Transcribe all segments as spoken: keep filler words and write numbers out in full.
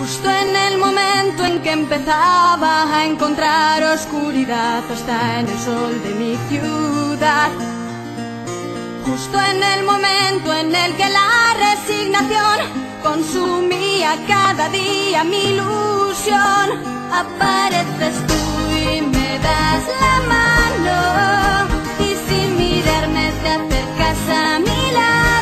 Justo en el momento en que empezaba a encontrar oscuridad hasta en el sol de mi ciudad. Justo en el momento en el que la resignación consumía cada día mi ilusión, apareces tú y me das la mano, y sin mirarme te acercas a mi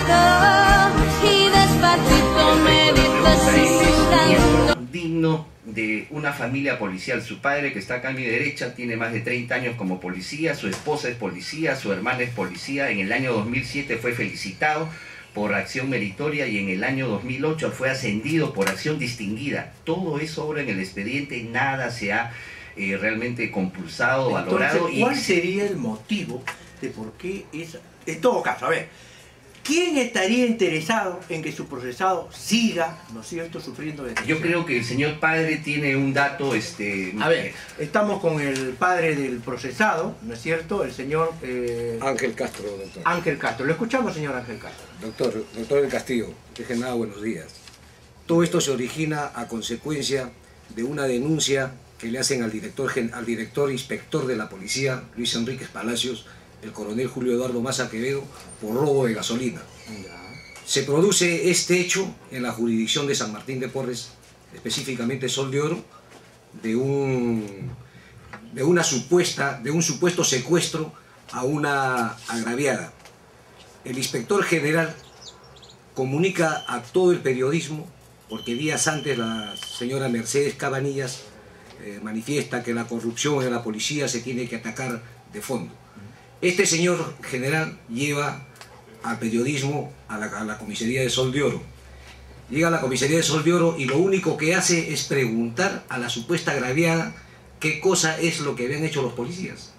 lado y despacito me dices susurrando. Digno de una familia policial. Su padre, que está acá a mi derecha, tiene más de treinta años como policía, su esposa es policía, su hermana es policía. En el año dos mil siete fue felicitado por acción meritoria y en el año dos mil ocho fue ascendido por acción distinguida. Todo eso obra en el expediente, nada se ha eh, realmente compulsado, Entonces, valorado. ¿cuál y... sería el motivo de por qué es... En todo caso, a ver, ¿quién estaría interesado en que su procesado siga, ¿no es cierto?, sufriendo de detención? Yo creo que el señor padre tiene un dato... este A ver, estamos con el padre del procesado, ¿no es cierto?, el señor... Eh, Ángel Castro, doctor. Ángel Castro. Lo escuchamos, señor Ángel Castro. Doctor, doctor del Castillo, deje nada, buenos días. Todo esto se origina a consecuencia de una denuncia que le hacen al director, al director inspector de la policía, Luis Enríquez Palacios, el coronel Julio Eduardo Maza Quevedo, por robo de gasolina. Se produce este hecho en la jurisdicción de San Martín de Porres, específicamente Sol de Oro, de un, de una supuesta, de un supuesto secuestro a una agraviada. El inspector general comunica a todo el periodismo, porque días antes la señora Mercedes Cabanillas eh, manifiesta que la corrupción en la policía se tiene que atacar de fondo. Este señor general lleva al periodismo a la, a la comisaría de Sol de Oro. Llega a la comisaría de Sol de Oro y lo único que hace es preguntar a la supuesta agraviada qué cosa es lo que habían hecho los policías.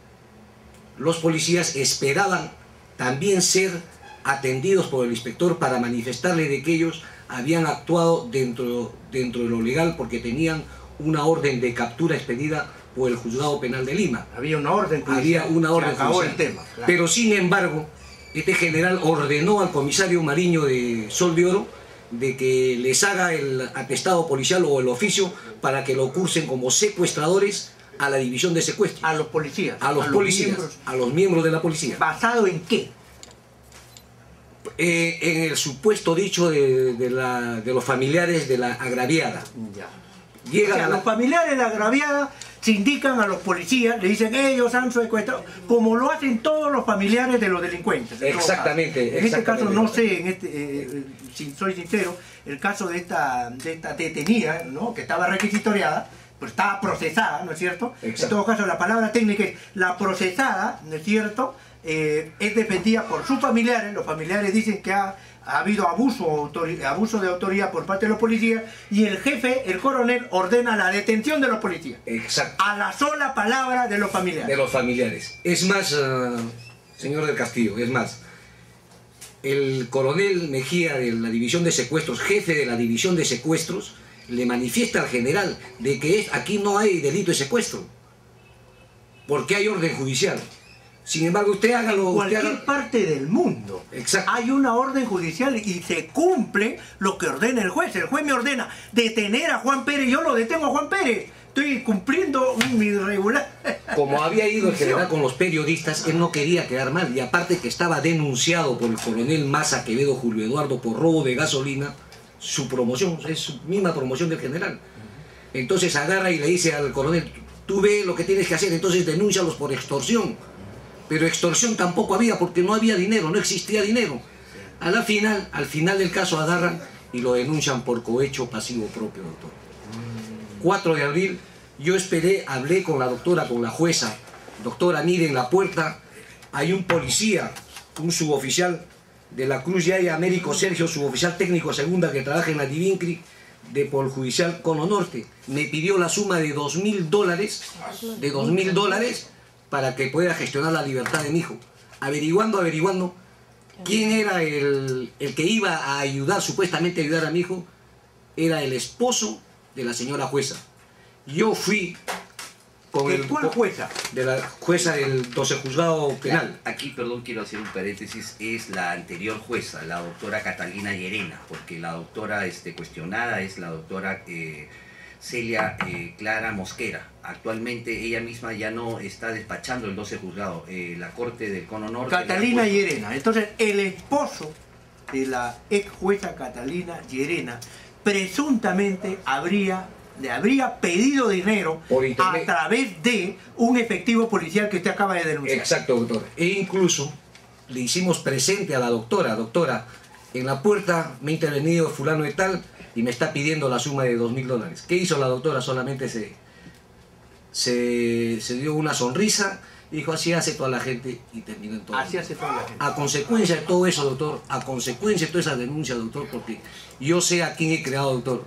Los policías esperaban también ser atendidos por el inspector para manifestarle de que ellos habían actuado dentro, dentro de lo legal porque tenían una orden de captura expedida por el Juzgado Penal de Lima. Había una orden judicial. Había una orden Se acabó judicial. el tema. Claro. Pero sin embargo, este general ordenó al comisario Mariño de Sol de Oro de que les haga el atestado policial o el oficio para que lo cursen como secuestradores a la división de secuestros. A los policías. A los a policías, los miembros. a los miembros de la policía. ¿Basado en qué? Eh, en el supuesto dicho de, de, la, de los familiares de la agraviada. Ya. Llega O sea, la... los familiares de la agraviada se indican a los policías, le dicen ellos han secuestrado, como lo hacen todos los familiares de los delincuentes. Exactamente. En este caso exactamente. no sé, en este, eh, si soy sincero, el caso de esta, de esta detenida, ¿no?, que estaba requisitoriada, pues estaba procesada, ¿no es cierto? Exacto. En todo caso la palabra técnica es la procesada, ¿no es cierto? Eh, es defendida por sus familiares. Los familiares dicen que ha, ha habido abuso, abuso de autoridad por parte de los policías y el jefe, el coronel, ordena la detención de los policías. Exacto. A la sola palabra de los familiares. De los familiares. Es más, uh, señor del Castillo, es más, el coronel Mejía de la división de secuestros, jefe de la división de secuestros, le manifiesta al general de que es, aquí no hay delito de secuestro, porque hay orden judicial. Sin embargo, usted hágalo... En cualquier usted haga... parte del mundo. Exacto. Hay una orden judicial y se cumple lo que ordena el juez. El juez me ordena detener a Juan Pérez, yo lo detengo a Juan Pérez. Estoy cumpliendo mi regular. Como había ido el general con los periodistas, él no quería quedar mal. Y aparte que estaba denunciado por el coronel Maza Quevedo Julio Eduardo por robo de gasolina, su promoción, es su misma promoción del general. Entonces agarra y le dice al coronel, tú ve lo que tienes que hacer, entonces denúncialos por extorsión. Pero extorsión tampoco había porque no había dinero, no existía dinero. A la final, al final del caso agarran y lo denuncian por cohecho pasivo propio, doctor. cuatro de abril, yo esperé, hablé con la doctora, con la jueza. Doctora, mire, en la puerta hay un policía, un suboficial de la Cruz Yaya, Américo Sergio, suboficial técnico segunda que trabaja en la Divincri, de por el judicial Cono Norte. Me pidió la suma de dos mil dólares, de dos mil dólares, para que pueda gestionar la libertad de mi hijo. Averiguando, averiguando, quién era el, el que iba a ayudar, supuestamente ayudar a mi hijo, era el esposo de la señora jueza. Yo fui con el ¿Cuál jueza? De la jueza del doce juzgado penal. Aquí, perdón, quiero hacer un paréntesis, es la anterior jueza, la doctora Catalina Llerena, porque la doctora este, cuestionada es la doctora eh, Celia eh, Clara Mosquera. Actualmente ella misma ya no está despachando el doce juzgado, eh, la Corte del Cono Norte. Catalina Llerena. Entonces, el esposo de la ex jueza Catalina Llerena presuntamente habría le habría pedido dinero a través de un efectivo policial que usted acaba de denunciar. Exacto, doctor. E incluso le hicimos presente a la doctora, doctora, en la puerta me ha intervenido fulano de tal y me está pidiendo la suma de dos mil dólares. ¿Qué hizo la doctora? Solamente se, se, se dio una sonrisa y dijo, así hace toda la gente, y terminó en todo. Así hace toda la gente. A consecuencia de todo eso, doctor, a consecuencia de toda esa denuncia, doctor, porque yo sé a quién he creado, doctor.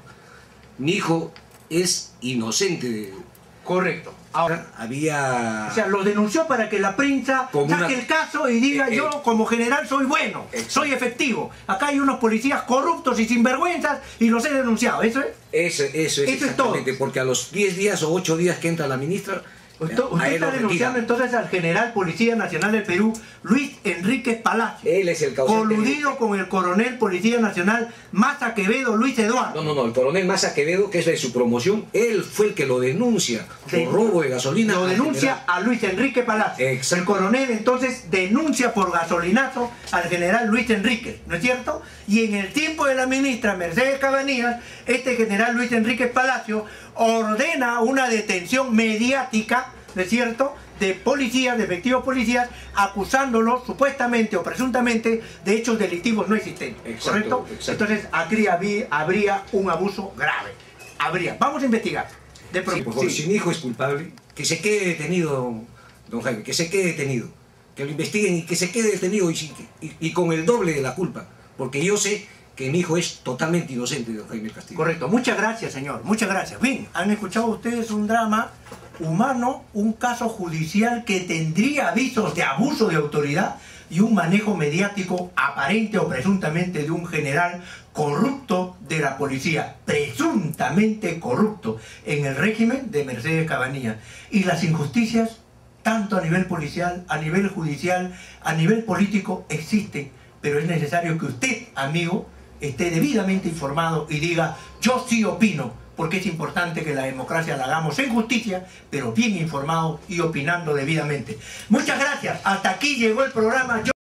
Mi hijo es inocente. Correcto. Ahora, había... O sea, lo denunció para que la prensa saque una... el caso y diga, eh, eh, yo como general soy bueno, exacto. soy efectivo. Acá hay unos policías corruptos y sinvergüenzas y los he denunciado. ¿Eso es? Eso, eso es eso exactamente, es todo. Porque a los diez días o ocho días que entra la ministra... Usted, usted está denunciando entonces al general Policía Nacional del Perú, Luis Enríquez Palacio. Él es el causante. Coludido con el coronel Policía Nacional Maza Quevedo Luis Eduardo. No, no, no, el coronel Maza Quevedo, que es de su promoción, él fue el que lo denuncia sí. por robo de gasolina. Lo denuncia general. a Luis Enrique Palacio. Exacto. El coronel entonces denuncia por gasolinazo al general Luis Enríquez, ¿no es cierto? Y en el tiempo de la ministra Mercedes Cabanillas, este general Luis Enríquez Palacio ordena una detención mediática, ¿no es cierto?, de policías, de efectivos policías, acusándolos supuestamente o presuntamente de hechos delictivos no existentes. Exacto, ¿correcto? Exacto. Entonces aquí habría, habría un abuso grave. Habría. Vamos a investigar. De sí, por favor, sí. Si mi hijo es culpable, que se quede detenido, don Jaime, que se quede detenido. Que lo investiguen y que se quede detenido y, y, y con el doble de la culpa. Porque yo sé que mi hijo es totalmente inocente, don Jaime Castillo. Correcto. Muchas gracias, señor. Muchas gracias. Bien, han escuchado ustedes un drama humano, un caso judicial que tendría avisos de abuso de autoridad y un manejo mediático aparente o presuntamente de un general corrupto de la policía, presuntamente corrupto en el régimen de Mercedes Cabanillas. Y las injusticias, tanto a nivel policial, a nivel judicial, a nivel político, existen, pero es necesario que usted, amigo, esté debidamente informado y diga, yo sí opino, porque es importante que la democracia la hagamos en justicia, pero bien informado y opinando debidamente. Muchas gracias. Hasta aquí llegó el programa. Yo